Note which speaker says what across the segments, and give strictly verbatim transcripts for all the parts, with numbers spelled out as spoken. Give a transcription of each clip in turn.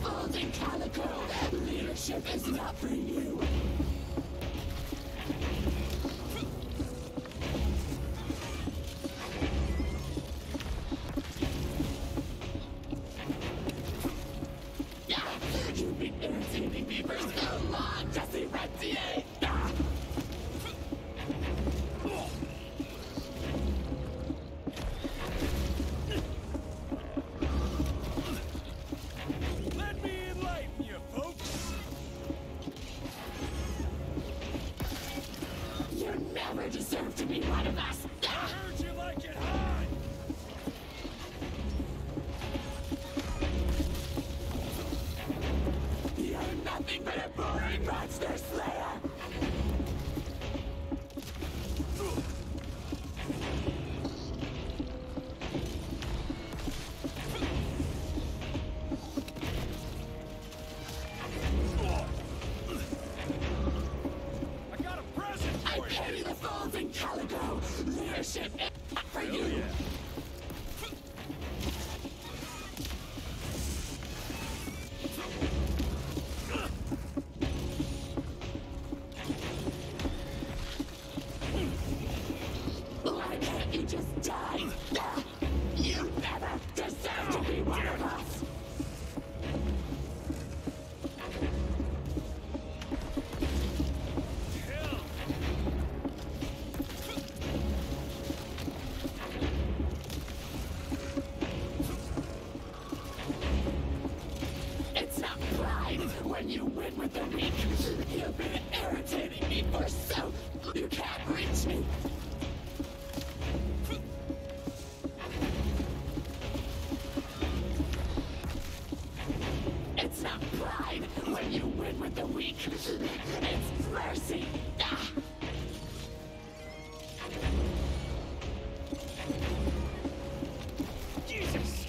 Speaker 1: folding calico. Leadership is not for you. You've been irritating me for so long, Jesse Rentier!
Speaker 2: Let me enlighten you, folks!
Speaker 1: You never deserved to be one of us!
Speaker 2: I heard you like it hot!
Speaker 1: You're nothing but a boring monster slayer!
Speaker 2: I got a present
Speaker 1: I
Speaker 2: for you!
Speaker 1: carry the folding calico! Leadership is not for
Speaker 2: Hell
Speaker 1: you!
Speaker 2: yeah.
Speaker 1: Why can't you just die? You never deserve to be one of us!
Speaker 2: Hell!
Speaker 1: It's not pride when you win with the weak. You've been irritating me for so you can't reach me. It's not pride when you win with the weak. It's mercy. Ah.
Speaker 2: Jesus!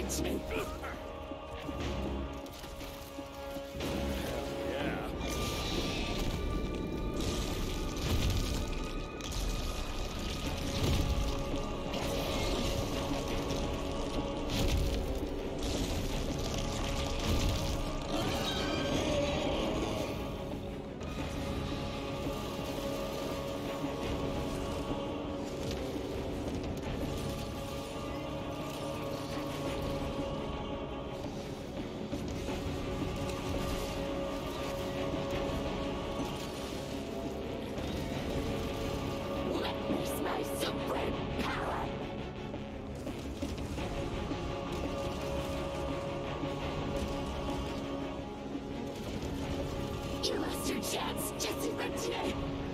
Speaker 1: touch me.
Speaker 2: Yeah.
Speaker 1: Witness my supreme power. You lost your chance, Jesse Rentier.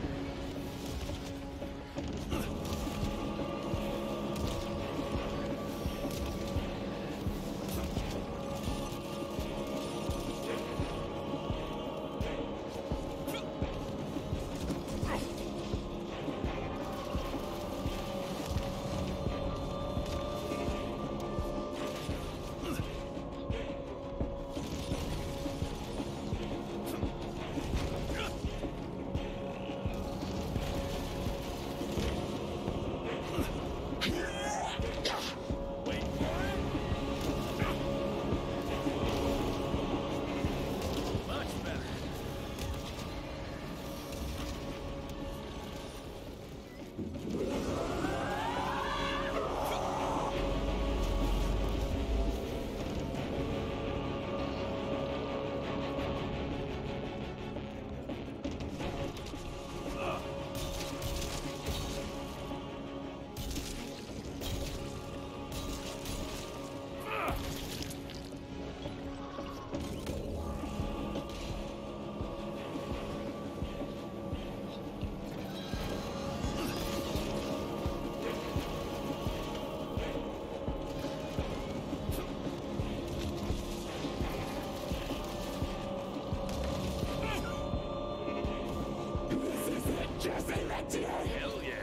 Speaker 2: Wait, what? Much better.
Speaker 1: This is it, Jesse Rentier.
Speaker 2: Hell yeah.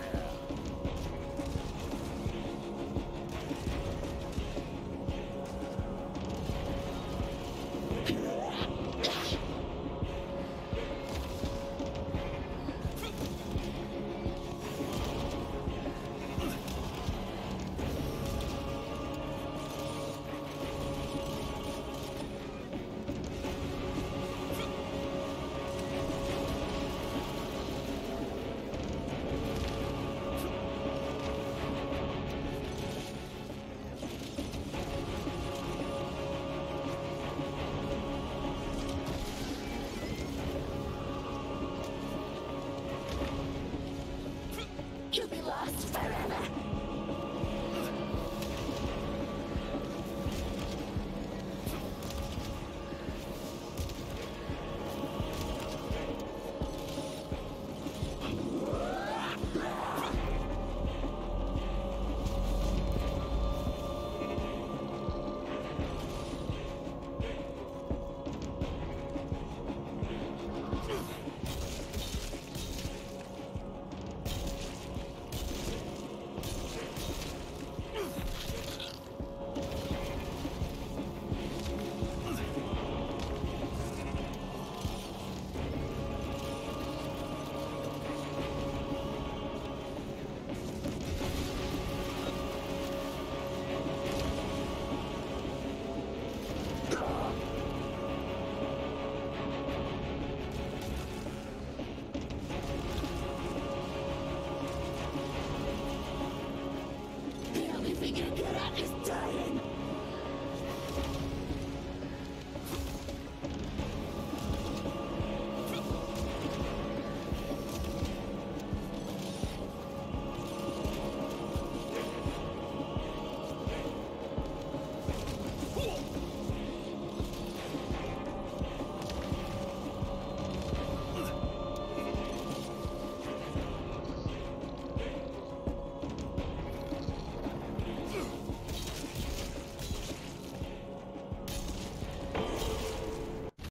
Speaker 1: You'll be lost forever. The only thing you're good at is